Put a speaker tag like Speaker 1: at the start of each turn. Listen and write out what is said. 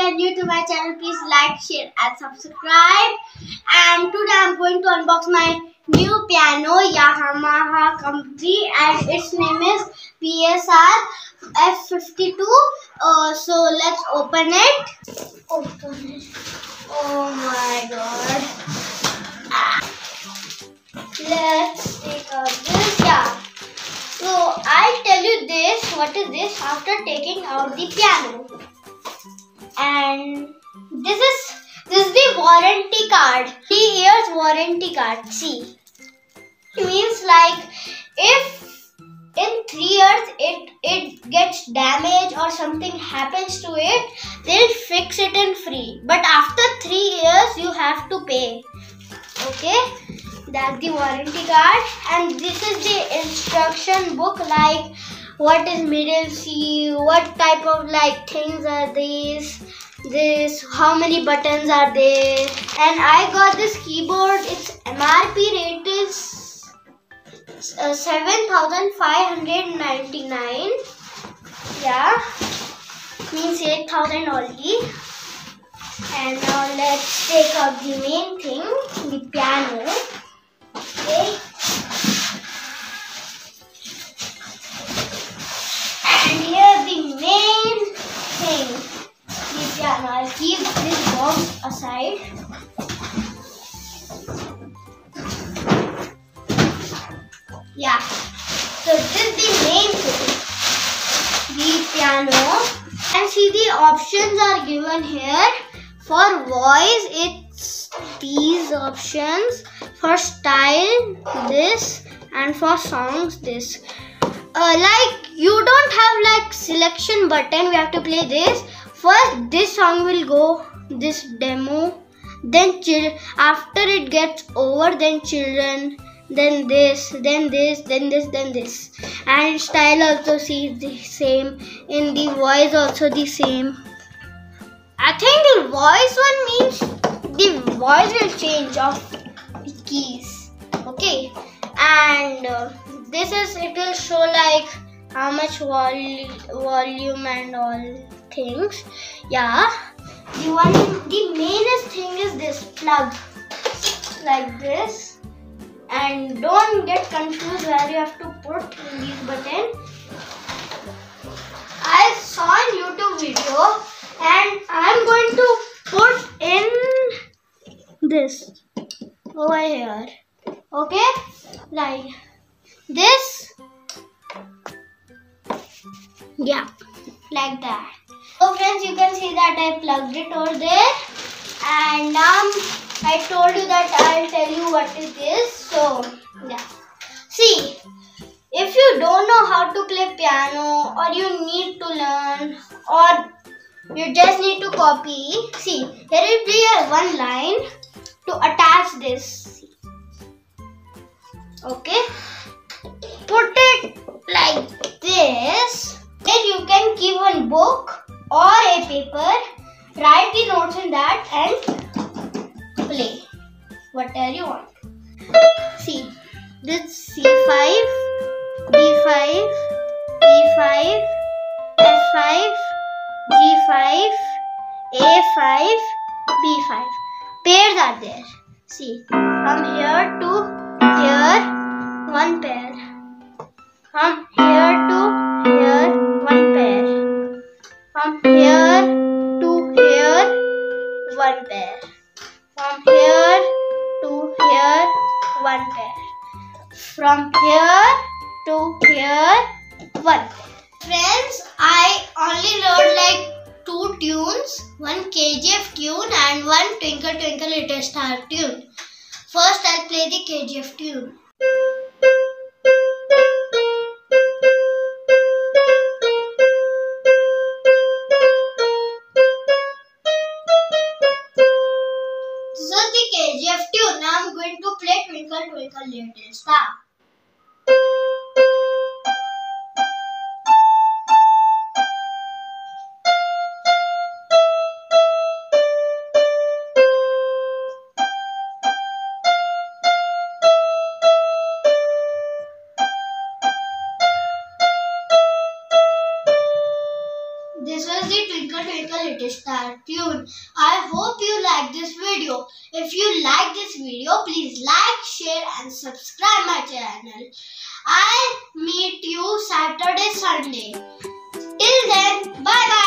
Speaker 1: are new to my channel, please like, share and subscribe. And today I am going to unbox my new piano, Yamaha company, and its name is PSR F52. So let's open it. Oh my god. Let's take out this. Yeah. So I'll tell you this. What is this? After taking out the piano, and this is the warranty card. 3 years warranty card. See, it means like if in 3 years it gets damaged or something happens to it, they'll fix it in free. But after 3 years you have to pay. Okay, that's the warranty card, and this is the instruction book, like what is middle C, what type of like things are these, how many buttons are there. And I got this keyboard. Its MRP rate is 7,599. Yeah, means 8,000 only. And now let's take out the main thing, the piano. Okay. And here the main thing, the piano. I'll keep this box aside. Yeah. So this is the main thing, the piano. And see, the options are given here. For voice, it's these options. For style, this, and for songs, this. Like you don't have like selection button. We have to play this. First, this song will go, this demo. Then after it gets over, then children. Then this, then this, then this, then this. And style also sees the same. In the voice also the same. I think the voice one means the voice will change of the keys. Okay, and this is, it will show like how much volume and all things. Yeah, the mainest thing is this plug, like this. And don't get confused where you have to put in these buttons. I saw a YouTube video. And I'm going to put in this over here. Okay, like this. Yeah, like that. So friends, you can see that I plugged it over there. And I told you that I'll tell you what it is. So yeah, see, if you don't know how to play piano, or you need to learn, or you just need to copy. See, here will be one line to attach this. Okay, put it like this. Then you can keep one book or a paper, write the notes in that and play whatever you want. See, this C5, D5, E5, F5, G5, A5, B5. Pairs are there. See, from here to here, one pair. From here to here, one pair. From here to here, one pair. From here to here, one pair. From here to here, one pair. Friends, I only learned like 2 tunes, one KGF tune and one Twinkle Twinkle Little Star tune. First, I'll play the KGF tune. This is the KGF tune. Now I'm going to play Twinkle Twinkle Little Star. this was the Twinkle Twinkle Little Star tune. I hope you like this video. If you like this video, please like, share and subscribe my channel. I'll meet you Saturday, Sunday. Till then, bye bye.